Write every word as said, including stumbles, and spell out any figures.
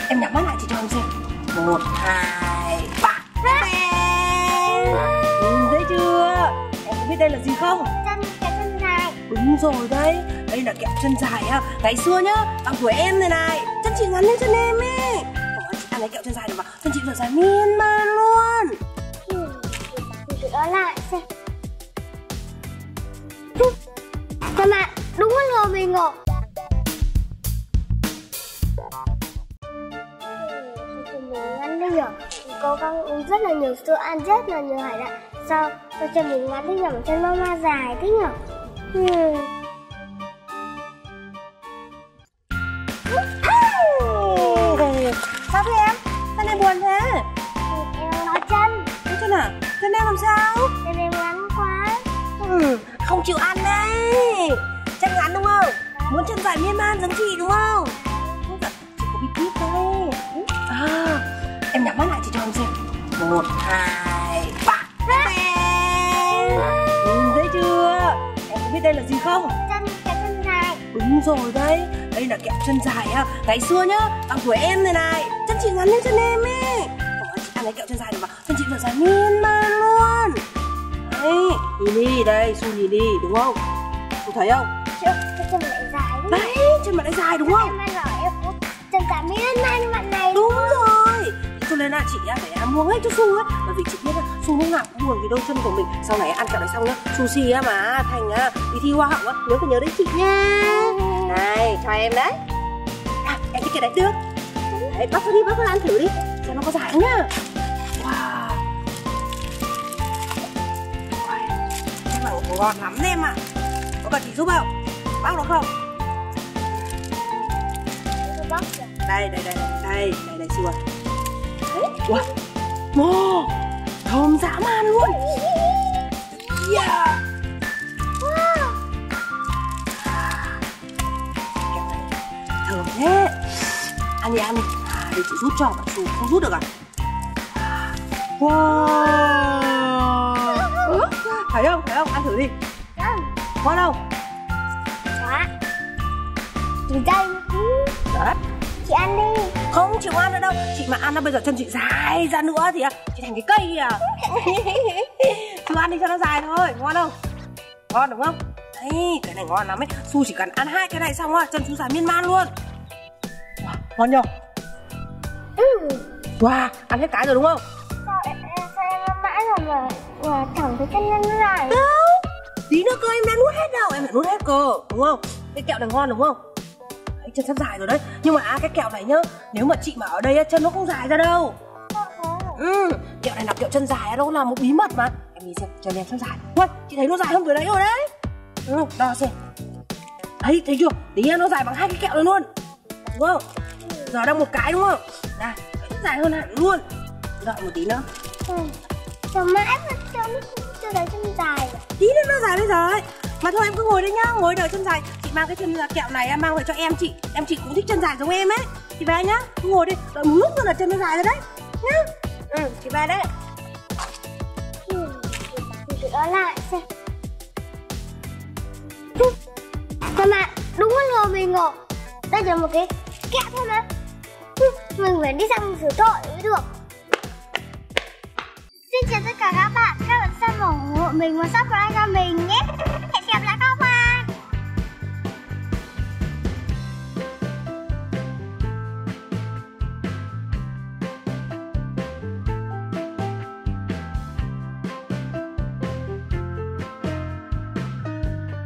Em nhắm mắt lại chị cho em xem. Một, hai, ba. Nhìn thấy chưa? Em có biết đây là gì không? Chân, cái chân dài. Đúng rồi đấy. Đây là kẹo chân dài á. Ngày xưa nhá, bằng tuổi em này này, chân chị ngắn lên chân em ấy. Không, chị ăn cái kẹo chân dài này mà chân chị giờ dài miên man luôn. Ừ, thử đó lại xem. Các bạn, đúng là lừa mình rồi. Mình ngắn đi nhở. Mình cố gắng uống rất là nhiều sữa, ăn rất là nhiều hải đạn. Sao cho chân mình ngắn đi nhở, mà chân mama dài thế nhở. Hmm. Sao thế em? Sao này buồn thế? Em nói chân. Nói chân à? Chân em làm sao? Chân em ngắn quá. Ừ, không chịu ăn đấy. Chân ngắn đúng không? Muốn chân dài miên man giống chị đúng không? Chị có bí kíp đây. À, em nhắm mắt lại chị cho em xem. Một, hai, ba. Nhìn thấy chưa? Em có biết đây là gì không? Chân, cái chân dài. Đúng rồi đấy. Đây là kẹo chân dài á. Ngày xưa nhá, bằng tuổi em này này, chân chị ngắn lên chân em ấy. Không, chị ăn cái kẹo chân dài này mà chân chị giờ dài miên man luôn. Đấy, nhìn đi đây, Su nhìn đi, đúng không? Su thấy không? Chưa, cái chân lại dài đúng không? Đấy, chân bạn lại dài đúng không? Em ăn rồi, em cũng chân dài miên man như bạn này. Đúng rồi. Cho nên là chị phải mua hết cho Su ấy. Bởi vì chị biết là Su lúc nào cũng buồn cái đôi chân của mình. Sau này ăn kẹo này xong nhá, Sushi á mà thành á đi thi hoa hậu á, nhớ phải nhớ đến chị nha. Này, cho em đấy. À, em thích cái đấy được. Đấy, bác vào đi, bác vào ăn thử đi. Xem nó có dài không nhá. Wow. Chắc là ngon lắm đấy em ạ. Có cần chị giúp không? Bác được không? Bác đây, đây, đây, đây, đây, đây, Su ơi. Wow. Wow. Thơm dã man luôn. Yeah. wow. Kẹo này thơm thế. Ăn đi, ăn đi. À, để chị rút cho bạn Su, không rút được à? Wow. Thấy không, thấy không? Ăn thử đi. Ngon không? Đó. Từ đây. Đấy. Chị ăn đi. Không chịu ăn nữa đâu. Chị mà ăn nó bây giờ chân chị dài ra nữa thì chị thành cái cây à. Chú ăn đi cho nó dài thôi. Ngon không? Ngon đúng không? Đấy, cái này ngon lắm ấy. Su chỉ cần ăn hai cái này xong rồi chân Su dài miên man luôn. Wow, ngon nhờ. Ừ. Wow, ăn hết cái rồi đúng không? Sao em, sao em mãi rồi mà, mà chẳng thấy chân nhân dài. Đâu, tí nữa cơ em đã nuốt hết đâu. Em phải nuốt hết cơ, đúng không? Cái kẹo này ngon đúng không? Đấy, chân sắp dài rồi đấy. Nhưng mà à, cái kẹo này nhá, nếu mà chị mà ở đây chân nó không dài ra đâu. Ừ, kẹo này là kẹo chân dài, đâu là một bí mật mà. Em nhìn xem, chân em sắp dài. Ui, chị thấy nó dài hơn từ đấy rồi đấy. Ừ, đo xem. Đấy, thấy chưa? Tí nó dài bằng hai cái kẹo này luôn. Đúng không? Giờ đang một cái đúng không? Này, dài hơn hẳn luôn. Đợi một tí nữa. Ừ. Sao mãi mà chân nó chưa thấy chân dài rồi. Tí nữa nó dài bây giờ ấy. Mà thôi em cứ ngồi đây nhá, ngồi đợi chân dài. Chị mang cái chân kẹo này em mang về cho em chị. Em chị cũng thích chân dài giống em ấy. Chị về nhá, cứ ngồi đi, đợi một lúc nữa là chân nó dài rồi đấy. Nhá. Ừ, chị về đấy. Ừ, thử đó lại xem. Các bạn, đúng là lừa mình rồi. Đây là một cái kẹo thôi mà. Mình phải đi sang sửa tội mới được. Xin chào tất cả các bạn. Các bạn xem ủng hộ mình và subscribe cho mình nhé.